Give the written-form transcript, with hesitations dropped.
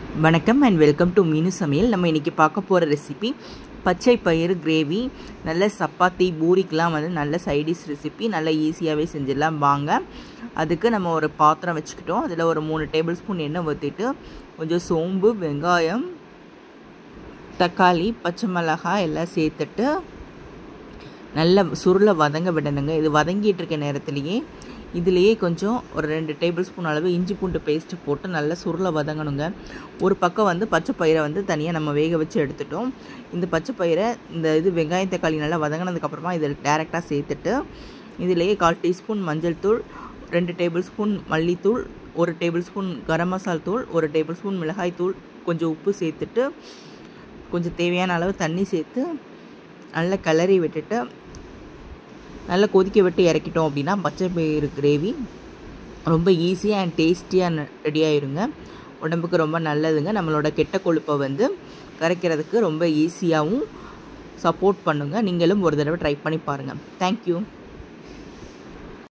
வணக்கம் and welcome to மீனு சமையல். நம்ம இன்றைக்கி பார்க்க போகிற ரெசிபி பச்சை பயிறு கிரேவி. நல்ல சப்பாத்தி பூரிக்கெலாம் நல்ல சைடிஷ் ரெசிபி. நல்லா ஈஸியாகவே செஞ்சிடலாம் வாங்க. அதுக்கு நம்ம ஒரு பாத்திரம் வச்சுக்கிட்டோம். அதில் ஒரு 3 டேபிள் ஸ்பூன் எண்ணெய் ஊற்றிட்டு கொஞ்சம் சோம்பு, வெங்காயம், தக்காளி, பச்சை மிளகாய் எல்லாம் சேர்த்துட்டு நல்ல சுருளை வதங்க விடணுங்க. இது வதங்கிட்டு இருக்க நேரத்துலையே இதிலேயே கொஞ்சம் ஒரு 2 டேபிள் ஸ்பூன் அளவு இஞ்சி பூண்டு பேஸ்ட்டு போட்டு நல்லா சுருளை வதங்கணுங்க. ஒரு பக்கம் பச்சை பயிரை தனியாக நம்ம வேக வச்சு எடுத்துட்டோம். இந்த பச்சை பயிரை இந்த வெங்காயம் தக்காளி நல்லா வதங்கினதுக்கப்புறமா இதில் டேரெக்டாக சேர்த்துட்டு இதிலேயே 1/4 டீஸ்பூன் மஞ்சள் தூள், 2 டேபிள் ஸ்பூன் மல்லித்தூள், 1 டேபிள் ஸ்பூன் கரம் மசால் தூள், 1 டேபிள் ஸ்பூன் மிளகாய் தூள், கொஞ்சம் உப்பு சேர்த்துட்டு கொஞ்சம் தேவையான அளவு தண்ணி சேர்த்து நல்லா கிளறி விட்டுட்டு நல்லா கொதிக்க விட்டு இறக்கிட்டோம் அப்படின்னா பச்சை பயிறு கிரேவி ரொம்ப ஈஸியாக அண்ட் டேஸ்டியாக ரெடி ஆயிருங்க. உடம்புக்கு ரொம்ப நல்லதுங்க. நம்மளோட கெட்ட கொழுப்பை கரைக்கிறதுக்கு ரொம்ப ஈஸியாகவும் சப்போர்ட் பண்ணுங்க. நீங்களும் ஒரு தடவை ட்ரை பண்ணி பாருங்கள். தேங்க்யூ.